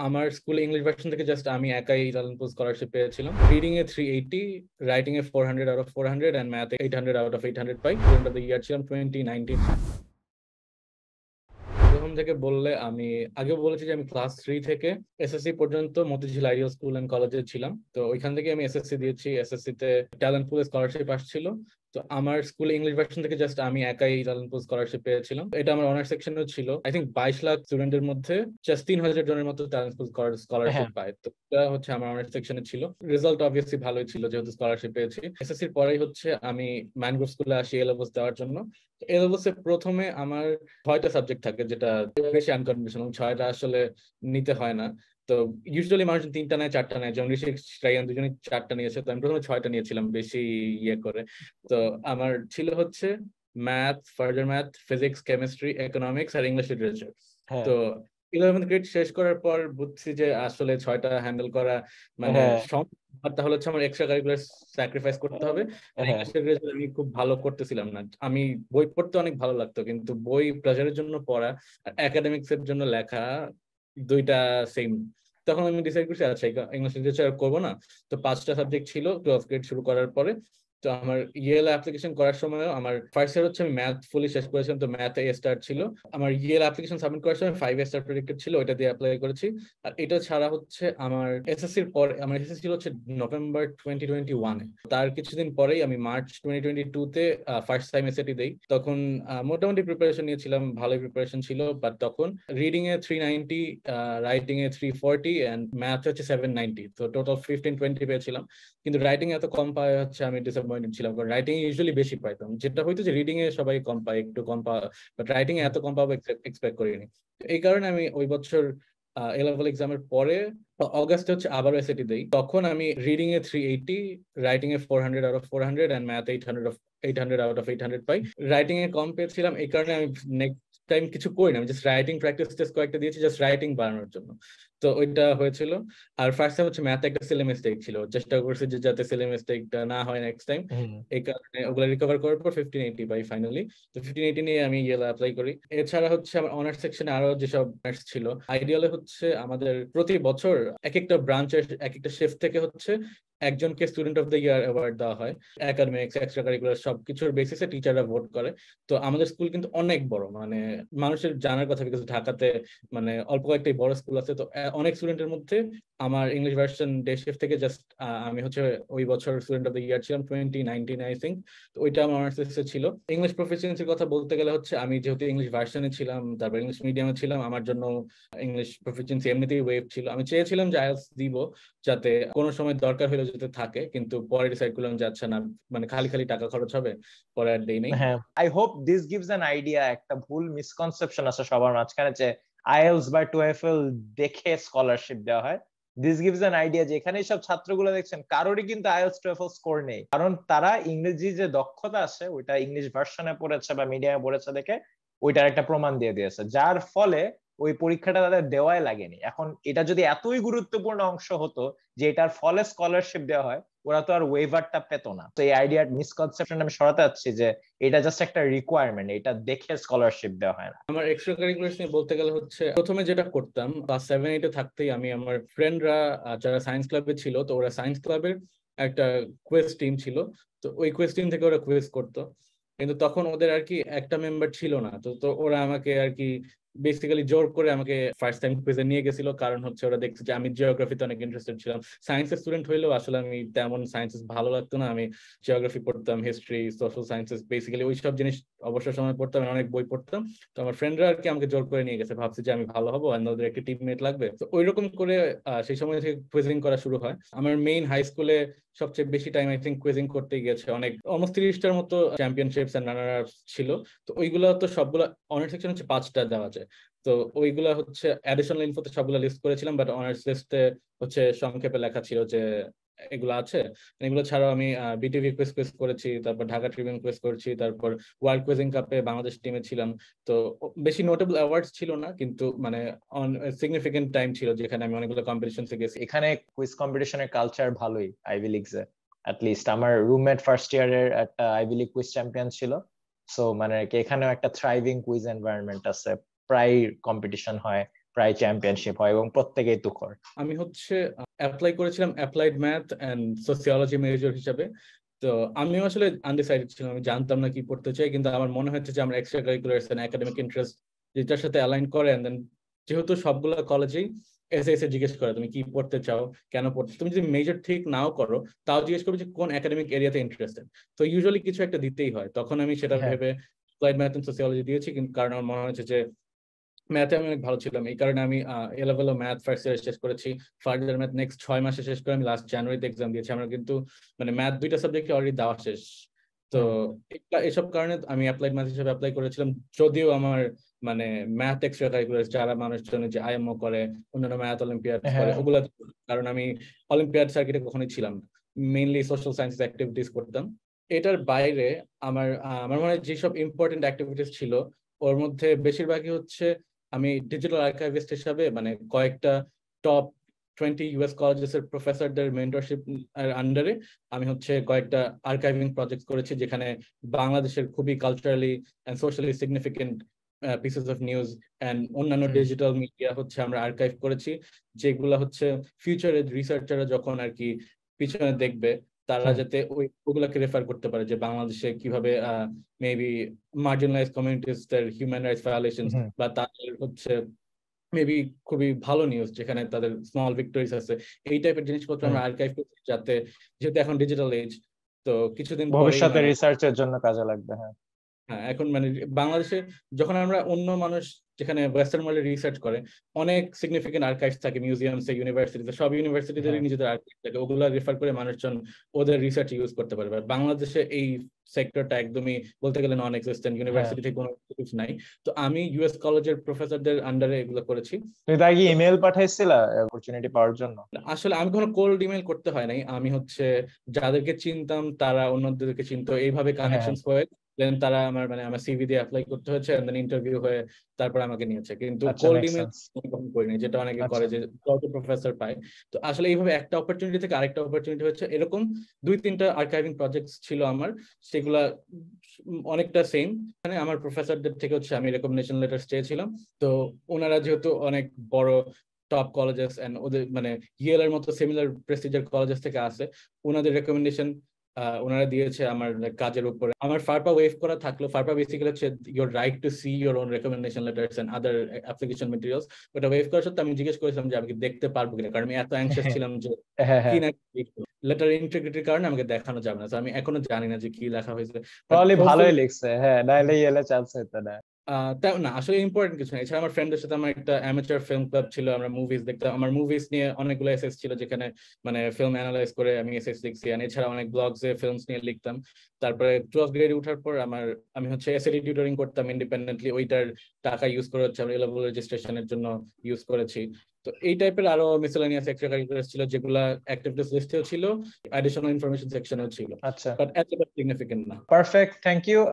আমার school English version থেকে just আমি একাই জালালপুর স্কলারশিপ পেয়েছিলাম। রিডিং এ 380, রাইটিং এ 400 আউট অফ 400 এন্ড ম্যাথে 800 আউট অফ 800 পাই। স্টুডেন্ট অফ দ্য ইয়ার ছিলাম 2019। প্রথম থেকে বললে আমি আগেও বলেছি যে আমি ক্লাস 3 থেকে এসএসসি পর্যন্ত মতিঝিল আইডিয়াল স্কুল এন্ড কলেজে ছিলাম। তো ওইখান থেকে আমি এসএসসি দিয়েছি। এসএসসি তে ট্যালেন্ট পুলে স্কলারশিপ আসছিল। তো আমার স্কুল ইংলিশ ভার্সন থেকে জাস্ট আমি একাই ট্যালেন্ট পুল স্কলারশিপ পেয়েছিলাম। এটা আমার অনার্স সেকশনেও ছিল। আই থিঙ্ক 22 লাখ স্টুডেন্টের মধ্যে জাস্ট 3000 জনের মতো ট্যালেন্ট পুল স্কলারশিপ পায়। তো এটা হচ্ছে আমার অনার্স সেকশনে ছিল। রেজাল্ট অবভিয়াসলি ভালোই ছিল যেহেতু স্কলারশিপ পেয়েছি। এসএসসির পরেই হচ্ছে আমি ম্যানগ্রোভ স্কুলে আসি এ লেভেলস দেওয়ার জন্য। এ লেভেলস এ প্রথমে আমার 6টা সাবজেক্ট থাকে, যেটা বেশি আনকনভেনশনাল। 6টা আসলে নিতে হয় না। তো ইউজুয়ালি মানুষ 3টা নেয়, 4টা নেয়, যেমন ঋষিক রায়ান দুজনে 4টা নিয়েছে। তো আমি প্রথমে 6টা নিয়েছিলাম বেশি ইয়ে করে। তো আমার ছিল হচ্ছে math, further math, physics, chemistry, economics আর ইংলিশ লিটারেচার। তো 11th গ্রেড শেষ করার পর বুঝছি যে আসলে 6টা হ্যান্ডেল করা মানে তাহলে হচ্ছে আমার এক্সট্রা কারিকুলার স্যাক্রিফাইস করতে হবে। ইংলিশ লিটারেচার আমি খুব ভালো করতেছিলাম না। আমি বই পড়তে অনেক ভালো লাগতো, কিন্তু বই প্রেজারের জন্য পড়া আর একাডেমিক্স এর জন্য লেখা দুইটা সেম। তখন আমি ডিসাইড করছি আচ্ছা ইংলিশ লিটারেচার করবো না। তো 5টা সাবজেক্ট ছিল 12th গ্রেড শুরু করার পরে। তো আমার ইয়েল অ্যাপ্লিকেশন করার সময় আমার ফার্স্ট ইয়ার হচ্ছে আমি ম্যাথ ফুলি শেষ করেছিলাম। তো ম্যাথে এ স্টার ছিল। আমার ইয়েল অ্যাপ্লিকেশন সাবমিট করার সময় 5 স্টার প্রেডিক্টেড ছিল, ওইটা দিয়ে অ্যাপ্লাই করেছি। আর এটা ছাড়া হচ্ছে আমার এসএসসির পর, আমার এসএসসি ছিল হচ্ছে নভেম্বর 2021-এ। তার কিছুদিন পরেই আমি মার্চ 2022-তে ফার্স্ট টাইম এসএটি দেই। তখন মোটামুটি প্রিপারেশন নিয়েছিলাম, ভালোই প্রিপারেশন ছিল। বাট তখন রিডিং এ 390, রাইটিং এ 340 এন্ড ম্যাথ হচ্ছে 790। তো টোটাল 15-20 পেয়েছিলাম। কিন্তু রাইটিং এত কম পায় হচ্ছে আমি ডিসঅ্যাপয়েন্টেড ছিলাম, কারণ রাইটিং ইউজুয়ালি বেশি পাইতাম। যেটা হয়তো যে রিডিং এ সবাই কম পায়, একটু কম পাওয়া, বাট রাইটিং এ এত কম পাবো এক্সপেক্ট করিনি। এই কারণে আমি ওই বছর এ লেভেল এক্সামের পরে অগাস্টে হচ্ছে আবার এসএটি দেই। তখন আমি রিডিং এ 380, রাইটিং এ 400 out of 400 and math 800 out of 800 পাই। রাইটিং এ কম পেয়েছিলাম, এই কারণে আমি নেক্সট টাইম কিছু করি না। আমি জাস্ট রাইটিং প্র্যাকটিস টেস্ট কয়েকটা দিয়েছি জাস্ট রাইটিং বাড়ানোর জন্য। তো ওইটা হয়েছিল। আর ফার্স্ট টাইম হচ্ছে ম্যাথ একটা সিলে মিস্টেক ছিল, চেষ্টা করছি যে যাতে সিলে মিস্টেকটা না হয় নেক্সট টাইম। এই কারণে ওগুলো রিকভার করার পর 1580 পাই ফাইনালি। তো 1580 নিয়ে আমি ইয়েলা অ্যাপ্লাই করি। এছাড়া হচ্ছে আমার অনার্স সেকশনে আরো যেসব অনার্স ছিল, আইডিয়ালে হচ্ছে আমাদের প্রতি বছর এক একটা ব্রাঞ্চের এক একটা শিফট থেকে হচ্ছে একজনকে student of the year award দেওয়া হয়। একাডেমিক্স, এক্সট্রা কারিকুলার সবকিছুর বেসিসে টিচাররা ভোট করে। তো আমাদের স্কুল কিন্তু অনেক বড়, মানে মানুষের জানার কথা, বিকজ ঢাকাতে মানে অল্প কয়েকটাই বড় স্কুল আছে। তো অনেক স্টুডেন্টের মধ্যে আমার ইংলিশ ভার্সন ডে শিফট থেকে জাস্ট আমি হচ্ছে ওই বছর স্টুডেন্ট অফ দ্য ইয়ার ছিলাম 2019 আই থিঙ্ক। তো ওইটা আমার অনার্স ছিল। ইংলিশ প্রফিসিয়েন্সির কথা বলতে গেলে হচ্ছে আমি যেহেতু ইংলিশ ভার্সনে ছিলাম, তারপর ইংলিশ মিডিয়ামে ছিলাম, আমার জন্য ইংলিশ প্রফিসিয়েন্সি এমনিতেই ওয়েভ ছিল। আমি চেয়েছিলাম যে আইএলটিএস দিব, যাতে কোনো সময় দরকার হলে যাতে থাকে, কিন্তু পরে ডিসাইড করলাম যে আচ্ছা না, মানে খালি খালি টাকা খরচ হবে, পরে আর দেই নেই। হ্যাঁ, I hope this gives an idea. একটা ভুল মিসকনসেপশন আছে সবার মাঝখানে যে আইএলটিএস বা টোএফএল দেখে স্কলারশিপ দেওয়া হয়। দিস গিভস অ্যান আইডিয়া যে এখানে সব ছাত্রগুলো দেখছেন কারোরই কিন্তু আইএলটিএস টোএফএল স্কোর নেই, কারণ তারা ইংরেজি যে দক্ষতা আছে ওইটা ইংলিশ ভার্সনে পড়েছে বা মিডিয়ামে পড়েছে দেখে ওইটার একটা প্রমাণ দিয়ে দিয়েছে, যার ফলে ওই পরীক্ষাটা তাদের দেওয়াই লাগেনি। এখন এটা যদি এতই গুরুত্বপূর্ণ অংশ হতো যে এটার ফলে স্কলারশিপ দেওয়া হয়, ওরা তো আর ওয়েভারটা পেতো না। তো এই আইডিয়ার মিসকনসেপশন আমি সরাতে চাচ্ছি যে এটা জাস্ট একটা রিকোয়ারমেন্ট, এটা দেখে স্কলারশিপ দেওয়া হয় না। আমার এক্সট্রা কারিকুলার নিয়ে বলতে গেলে হচ্ছে প্রথমে যেটা করতাম ক্লাস 7-8-এ থাকতেই আমি আমার ফ্রেন্ডরা যারা সায়েন্স ক্লাবে ছিল, তো ওরা সায়েন্স ক্লাবের একটা কুইজ টিম ছিল। তো ওই কুইজ টিম থেকে ওরা কুইজ করতো, কিন্তু তখন ওদের আর কি একটা মেম্বার ছিল না। তো তো ওরা আমাকে আর কি বেসিক্যালি জোর করে আমাকে ফার্স্ট টাইম কুইজে নিয়ে গেছিল। কারণ হচ্ছে ওরা দেখছে যে আমি জিওগ্রাফিতে অনেক ইন্টারেস্টেড ছিলাম। সায়েন্সের স্টুডেন্ট হইলেও আসলে আমি তেমন সায়েন্সেস ভালো লাগতো না। আমি জিওগ্রাফি পড়তাম, হিস্ট্রি, সোশ্যাল সায়েন্সেস, বেসিক্যালি ওই সব জিনিস অবসর সময় পড়তাম, অনেক বই পড়তাম। তো আমার ফ্রেন্ডরা আর কি আমাকে জোর করে নিয়ে গেছে, ভাবছে যে আমি ভালো হবো আর ওদের একটা টিমমেট লাগবে। তো ওইরকম করে সেই সময় থেকে কুইজিং করা শুরু হয়। আমার মেইন হাই স্কুলে সবচেয়ে বেশি টাইম আই থিঙ্ক কুইজিং করতে গিয়েছে, অনেক অলমোস্ট 30টার মতো চ্যাম্পিয়নশিপস এন্ড রানার ছিল। তো ওইগুলো তো সবগুলো অনার্স সেকশন হচ্ছে 5টা দেওয়া যায়। তো ওইগুলা হচ্ছে অ্যাডিশনাল ইনফোতে সবগুলো লিস্ট করেছিলাম, বাট অনার্স লিস্টে হচ্ছে সংক্ষেপে লেখা ছিল যে এগুলো আছে। এগুলো ছাড়াও আমি বিটিভি কুইজ কুইজ করেছি, তারপর ঢাকা ট্রিবিউন কুইজ করেছি, তারপর ওয়ার্ল্ড কুইজিং কাপে বাংলাদেশ টিমে ছিলাম। তো বেশি নোটেবল অ্যাওয়ার্ডস ছিল না, কিন্তু মানে সিগনিফিকেন্ট টাইম ছিল যেখানে আমি অনেকগুলো কম্পিটিশনসে গেছি। এখানে কুইজ কম্পিটিশনের কালচার ভালোই আইভি লিগসে। অ্যাটলিস্ট আমার রুমমেট ফার্স্ট ইয়ারের একটা আইভি লিগ কুইজ চ্যাম্পিয়ন ছিল। সো মানে এখানেও একটা থ্রাইভিং কুইজ এনভায়রনমেন্ট আছে, প্রায় কম্পিটিশন হয়, প্রায় চ্যাম্পিয়নশিপ হয় এবং প্রত্যেকেই তুখর। আমি হচ্ছে অ্যাপ্লাই করেছিলাম applied math and sociology major হিসাবে। তো আমিও আসলে আনডিসাইডেড ছিলাম, আমি জানতাম না কি পড়তে চাই, কিন্তু আমার মনে হচ্ছে যে আমার extra curricular and academic interest যেটার সাথে অ্যালাইন করে, এন্ড দেন যেহেতু সবগুলো কলেজেই এসে এসে জিজ্ঞেস করে তুমি কি পড়তে চাও, কেন পড়তে, তুমি যদি মেজর ঠিক নাও করো তাও জিজ্ঞেস করবে যে কোন একাডেমিক এরিয়াতে ইন্টারেস্টেড। তো ইউজুয়ালি কিছু একটা দিতেই হয়, তখন আমি সেটা হ্যাঁ ভেবে অ্যাপ্লাইড ম্যাথ এন্ড সোসিওলজি দিয়েছি, কিন্তু কারণ আমার মনে হচ্ছে যে ম্যাথে আমি অনেক ভালো ছিলাম, এই কারণে আমি এ লেভেলও ম্যাথ ফার্স্ট ইয়ার শেষ করেছি। ফার্দার ম্যাথ নেক্সট 6 মাসে শেষ করে আমি লাস্ট জানুয়ারিতে এক্সাম দিয়েছি। আমার কিন্তু মানে ম্যাথ দুইটা সাবজেক্ট অলরেডি দেওয়া শেষ। তো এসব কারণে আমি অ্যাপ্লাইড ম্যাথ হিসেবে অ্যাপ্লাই করেছিলাম, যদিও আমার মানে ম্যাথ এক্সট্রা কারিকুলার যারা মানুষজন যে আইএমও করে, অন্যান্য ম্যাথ অলিম্পিয়াড করে হ্যাঁ ওগুলা, কারণ আমি অলিম্পিয়াড সার্কিটে কখনোই ছিলাম না, মেইনলি সোশ্যাল সায়েন্স অ্যাক্টিভিটিস করতাম। এটার বাইরে আমার আমার মনে হয় যেসব ইম্পর্টেন্ট অ্যাক্টিভিটিস ছিল ওর মধ্যে বেশিরভাগই হচ্ছে আমি ডিজিটাল আর্কাইভিস্ট হিসাবে মানে কয়েকটা টপ 20 ইউএস কলেজেস এর প্রফেসরদের মেন্টরশিপ এর আন্ডারে আমি হচ্ছে কয়েকটা আর্কাইভিং প্রজেক্ট করেছি, যেখানে বাংলাদেশের খুবই culturally and socially significant pieces of news and অন্যান্য ডিজিটাল মিডিয়া হচ্ছে আমরা আর্কাইভ করেছি, যেগুলো হচ্ছে ফিউচারের রিসার্চাররা যখন আর কি পিছনে দেখবে তারা যাতে ওগুলাকে রেফার করতে পারে যে বাংলাদেশে কিভাবে মেবি মার্জিনালাইজ কমিউনিটিস এর হিউম্যান রাইটস ভায়োলেশনস বা তাদের হচ্ছে মেবি খুবই ভালো নিউজ যেখানে তাদের স্মল ভিক্টরিজ আছে, এই টাইপের জিনিসপত্র আমরা আর্কাইভ করছি, যাতে যেহেতু এখন ডিজিটাল এজ তো কিছুদিন পরেই ভবিষ্যতে মানে রিসার্চের জন্য কাজে লাগবে। হ্যাঁ হ্যাঁ এখন মানে বাংলাদেশে যখন আমরা অন্য মানুষ যেখানে ওয়েস্টার্ন ওয়ার্ল্ডে রিসার্চ করে অনেক সিগনিফিকেন্ট আর্কাইভস থাকে মিউজিয়ামসে, ইউনিভার্সিটিতে, সব ইউনিভার্সিটিদেরই নিজেদের আর্কাইভ থাকে, ওগুলা রেফার করে মানুষজন ওদের রিসার্চ ইউজ করতে পারবে। আর বাংলাদেশে এই সেক্টরটা একদমই বলতে গেলে নন এক্সিস্টেন্ট, ইউনিভার্সিটি থেকে কোনো কিছু নাই। তো আমি ইউএস কলেজের প্রফেসরদের আন্ডারে এগুলো করেছি। তুমি তার কি ইমেল পাঠাইছিলা অপরচুনিটি পাওয়ার জন্য? আসলে আমি কোনো কোল্ড ইমেল করতে হয় নাই, আমি হচ্ছে যাদেরকে চিনতাম তারা অন্যদেরকে চিনতো, এইভাবে হ্যাঁ কানেকশনস হয়ে দেন তারা আমার মানে আমার সিভি দিয়ে অ্যাপ্লাই করতে হয়েছে, দেন ইন্টারভিউ হয়ে তারপর আমাকে নিয়েছে। কিন্তু আচ্ছা কোল্ড মেক ইমেল সেন্স। কখনো করিনি, যেটা অনেকে করে আচ্ছা যে যত প্রফেসর পায়। তো আসলে এইভাবে একটা অপরচুনিটি থেকে আরেকটা অপরচুনিটি হচ্ছে, এরকম 2-3টা আর্কাইভিং প্রজেক্ট ছিল আমার, সেগুলা অনেকটা সেম। মানে আমার প্রফেসরদের থেকে হচ্ছে আমি রেকমেন্ডেশন লেটার চেয়েছিলাম, তো ওনারা যেহেতু অনেক বড় টপ কলেজেস এন্ড ওদের মানে ইয়েল এর মতো সিমিলার প্রেস্টিজিয়ার কলেজেস থেকে আসে, ওনাদের রেকমেন্ডেশন ওনারা দিয়েছে আমার কাজের উপরে। আমার ফারপা ওয়েভ করা থাকলো, ফারপা বেসিক্যালি হচ্ছে your right to see your own recommendation letters and other application materials. ওটা ওয়েভ করার সত্ত্বেও আমি জিজ্ঞেস করেছিলাম যে আমি কি দেখতে পারবো কিনা, কারণ আমি এত অ্যাংশিয়াস ছিলাম যে হ্যাঁ কি হ্যাঁ না লেটার ইন্টিগ্রিটির কারণে আমাকে দেখানো যাবে না। তো আমি এখনো জানি না যে কি লেখা হয়েছে, বাট তাহলে ভালোই হোপফুলি লিখছে। হ্যাঁ নাইলে ইয়েলে চান্স হতো না। তাও না আসলে ইম্পর্টেন্ট কিছু না। এছাড়া আমার ফ্রেন্ডদের সাথে আমার একটা অ্যামেচার ফিল্ম ক্লাব ছিল, আমরা মুভিজ দেখতাম, আমার মুভিজ নিয়ে অনেকগুলো এসএস ছিল যেখানে মানে ফিল্ম অ্যানালাইজ করে আমি এসএস লিখছি। আর এছাড়া অনেক ব্লগসে ফিল্মস নিয়ে লিখতাম। তারপরে 12th গ্রেডে ওঠার পর আমি হচ্ছে এসএডি টিউটরিং করতাম ইন্ডিপেন্ডেন্টলি, ওইটার টাকা ইউজ করে হচ্ছে আমরা লেভেল রেজিস্ট্রেশনের জন্য ইউজ করেছি। তো এই টাইপের আরো মিসেলেনিয়াস এক্সট্রা কারিকুলার ছিল যেগুলা অ্যাক্টিভিটিস লিস্টেও ছিল, অ্যাডিশনাল ইনফরমেশন সেকশনেও ছিল, আচ্ছা বাট এতটা সিগনিফিকেন্ট না। Perfect, thank you.